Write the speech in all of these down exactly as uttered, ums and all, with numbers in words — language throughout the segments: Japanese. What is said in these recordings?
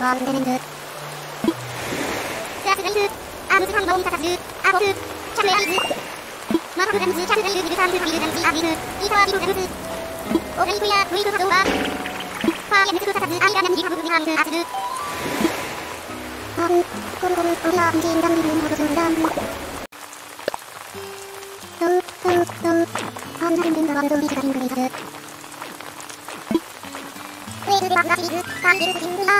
は運転ですスラスライフアームズハンドンタタズアボスチャムエアイズマハブラムズチャルダイルビルサンプフィルダンシアビルイータービルラムズオレイクやウィークハドーバーファーエムズクタタズアイラナムジハブブビハンズアズルアブコルコルオリアンジーンダムリルンホドズンダンブドウドウドウアンダルンルンダワルドウリスガリングレイタズウェイルデバンガシリズタイゲルズジングラ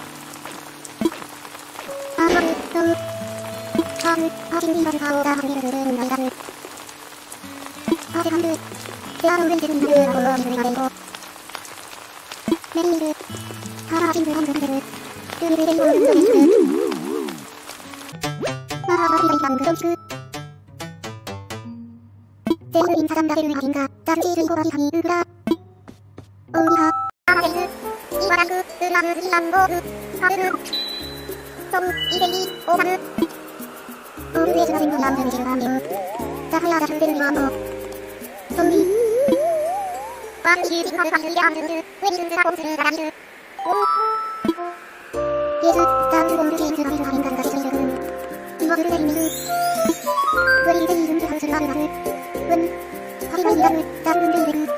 アーマルドウアームアーシンディバルカーオーダーハズリルズルーンライダルアーテハンルデアーロンレンジルンダルーアゴーミズリガレイコメリールハーラーシングラングルルルーミルレイオールンドレンジルマハーバーヒレイラングドンチクゼールインサダンダベルイハリンガダルチールイコバリハニーウグラオーリハアーヘイズイワラクウマムズリランゴールハルルソムイデリオーマムオールウェイズガゼンドランドミジルガンデムダフヤダシューデルリワンドソンリワンシュービカルカシュリアンルルウェイルンズラコンスルガラミルイエズダンズゴンルジーンズガビルハリンガルガシュリルグンイワズルデリミルウェイルデリルンズハウスルアルラルウンハリバイリラムダルルンデイレル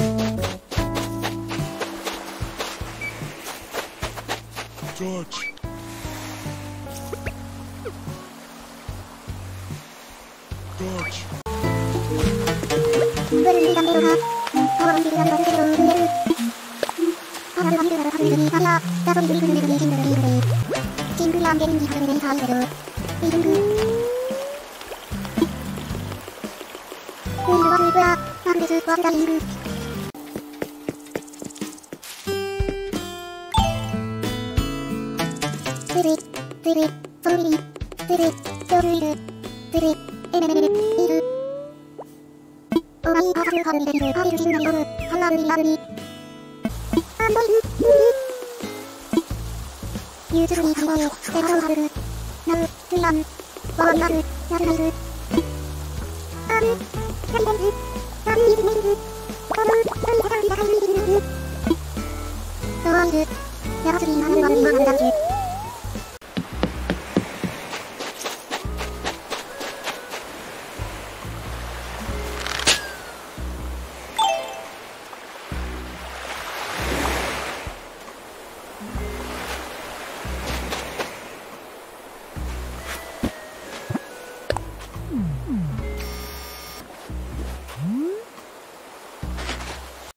George. George. Thank you.